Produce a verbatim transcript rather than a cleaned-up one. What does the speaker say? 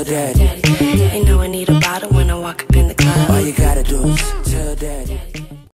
tell daddy. You know I need a bottle when I walk up in the club. All you gotta do is tell daddy.